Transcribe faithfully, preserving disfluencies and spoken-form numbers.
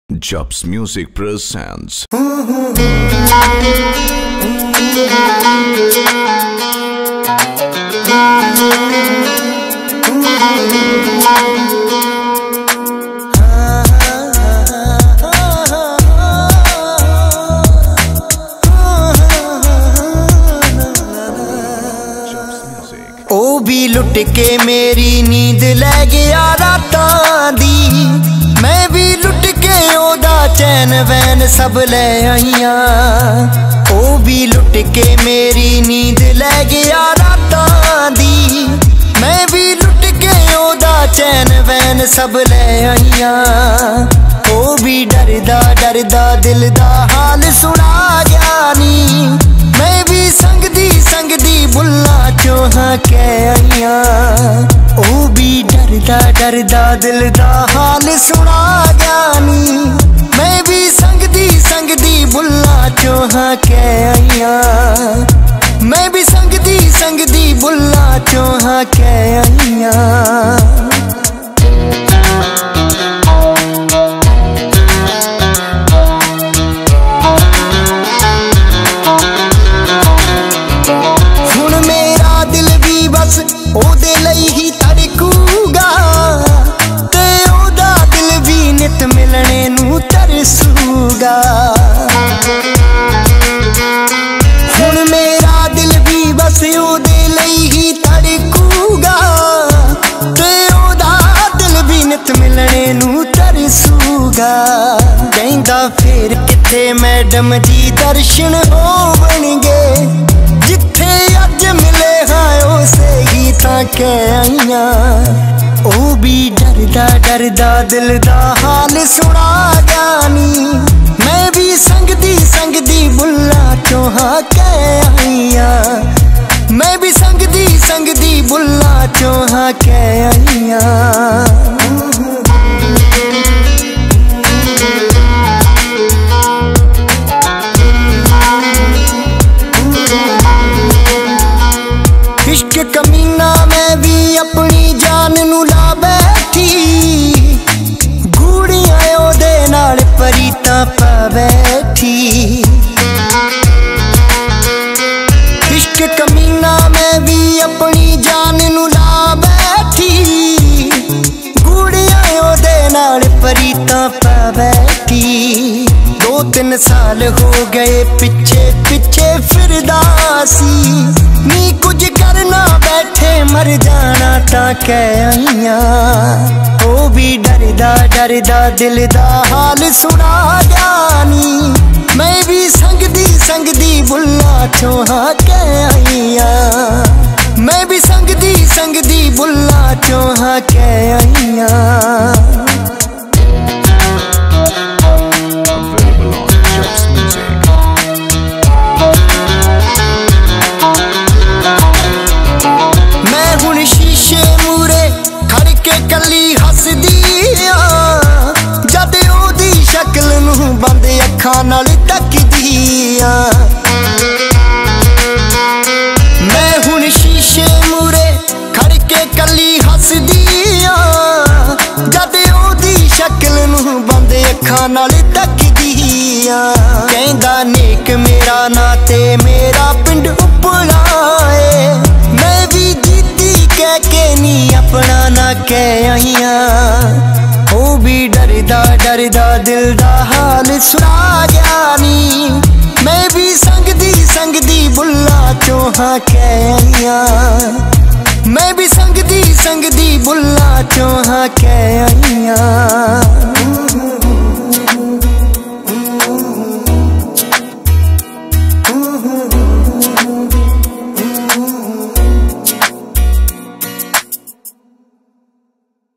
Jobs Music presents. ओ भी लुट के मेरी नींद लै गया रातां दी, मैं भी लुट के ओदा चैन वैन सब ले आईयां। ओ भी लुट के मेरी नींद लै गया रातां दी, मैं भी लुट के ओदा चैन वैन सब ले आईयां। ओ भी डरदा डरदा दिल दा हाल सुना गया नी, मैं भी संगदी संगदी बुल्ला चोहा कै आईयां। ओ भी डरदा डरदा दिल दा हाल सुना गया नी, मैं भी संगदी संगदी बुल्ला चोहा कै आईयां। मैं भी संगदी संगदी बुल्ला चोहा कै आईयां। ओदे लई ही धड़कूगा ते ओदा दिल भी नित मिलने नू तरसूगा। हुण मेरा दिल भी बस ओदे लई ही धड़कूगा ते ओदा दिल भी नित मिलने नू तरसूगा। कहंदा फिर किथे मैडम जी दर्शन होवणगे, जिथे अज मिले हाँ उसे ही तां कै आईयां। ओ भी डरदा डरदा दिल दा हाल सुना गया नी, मैं भी संगदी संगदी बुल्ला चोहा कै आईयां। मैं भी संगदी संगदी बुल्ला चोहा कै आईयां। इश्क कमीना मैं भी अपनी जान नू ला बैठी, गूड़ियां ओदे नाल परीतां पा बैठी। इश्क कमीना मैं भी अपनी जान नू ला बैठी, गूड़ियां ओदे नाल परीतां पा बैठी। दो तीन साल हो गए पिछे पिछे फिरदा सी, नी कुछ करना बैठे मर जाना तां कै आईयां। ओ भी डरदा डरदा दिल दा हाल सुना गया नी, मैं भी संगदी संगदी बुल्ला चोहा कै आईयां। मैं भी संगदी संगदी बुल्ला चोहा कै आईयां। कली हसदी आ जद ओदी शक्ल नू बंद अखां नाल तकदी आ। मैं हुण शीशे मूरे खड़ के कली हसदी आ, जद ओदी शक्ल नू बंद अखां नाल तकदी आ। कहंदा नेक मेरा ना ते मेरा पिंड उपला ए, मैं भी जीती कह के नी अपना ना कै आईयां। ओ भी डरदा डरदा दिल दा हाल सुना गया नी, मैं भी संगदी संगदी बुल्ला चोहा कै आईयां। मैं भी संगदी संगदी बुल्ला चोहा कै आईयां।